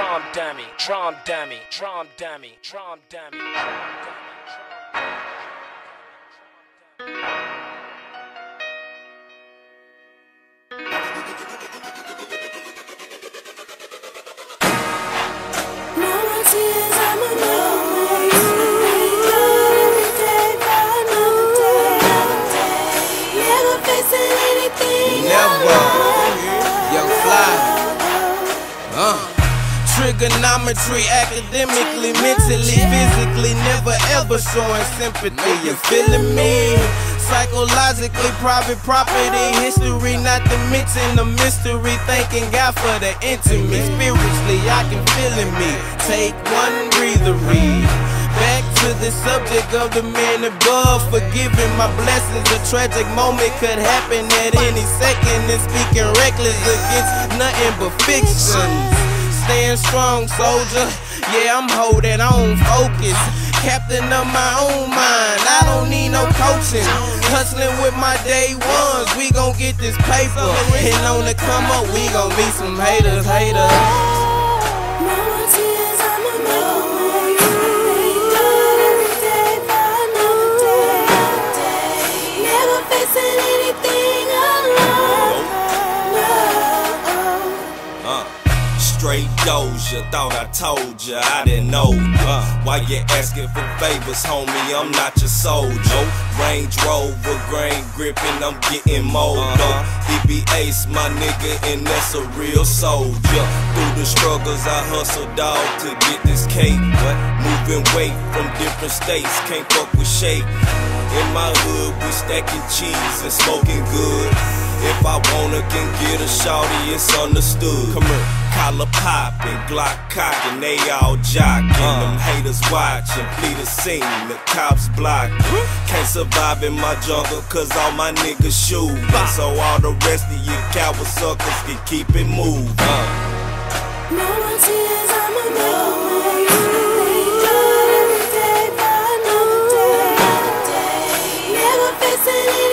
drum dummy, drum dummy, drum dummy, drum dummy. More tears, I'm alone. Every day, another day. Never facing anything. Never. Young fly. Trigonometry, academically, mentally, physically, never ever showing sympathy. You feeling me? Psychologically, private property, history, not to mention the mystery. Thanking God for the intimate. Spiritually, I can feel in me. Take one breather, read. Back to the subject of the man above. Forgiving my blessings. A tragic moment could happen at any second. And speaking reckless against nothing but fictions. Staying strong, soldier. Yeah, I'm holding on, focus. Captain of my own mind. I don't need no coaching. Hustling with my day ones. We gon' get this paper. And on the come up, we gon' meet some haters, More tears, I'm alone. Every day, another day. Never facing anything alone. Straight doja, thought I told ya, I didn't know. Why you asking for favors, homie? I'm not your soldier. Range Rover, grain gripping, I'm getting more though. He be ace, my nigga, and that's a real soldier. Through the struggles, I hustle, dog, to get this cake. Moving weight from different states, can't fuck with shape. In my hood, we stacking cheese and smoking good. If I wanna, can get a shawty, it's understood. Come here. Collar poppin', Glock cockin', they all jockin'. Them haters watchin', plead the scene, the cops blockin'. Can't survive in my jungle, cause all my niggas shootin'. So all the rest of you coward suckers can keep it moving. More tears, I'm alone. Every day, another day. Never facing